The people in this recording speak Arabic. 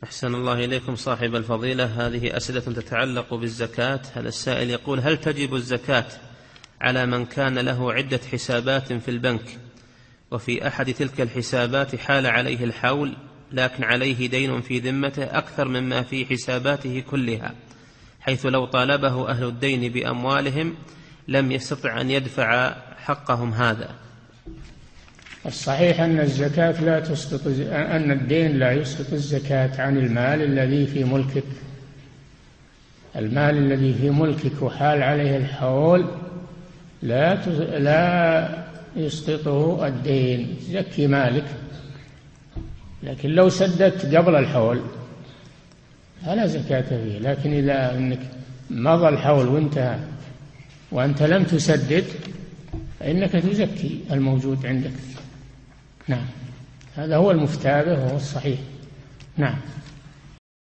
أحسن الله إليكم صاحب الفضيلة، هذه أسئلة تتعلق بالزكاة. هذا السائل يقول: هل تجب الزكاة على من كان له عدة حسابات في البنك وفي أحد تلك الحسابات حال عليه الحول لكن عليه دين في ذمته أكثر مما في حساباته كلها، حيث لو طالبه أهل الدين بأموالهم لم يستطع أن يدفع حقهم هذا؟ الصحيح أن الزكاة لا تسقط، أن الدين لا يسقط الزكاة عن المال الذي في ملكك. المال الذي في ملكك وحال عليه الحول لا يسقطه الدين، زكي مالك. لكن لو سددت قبل الحول فلا زكاة فيه، لكن إذا أنك مضى الحول وانتهى وأنت لم تسدد فإنك تزكي الموجود عندك. نعم، هذا هو المفتى به وهو الصحيح. نعم.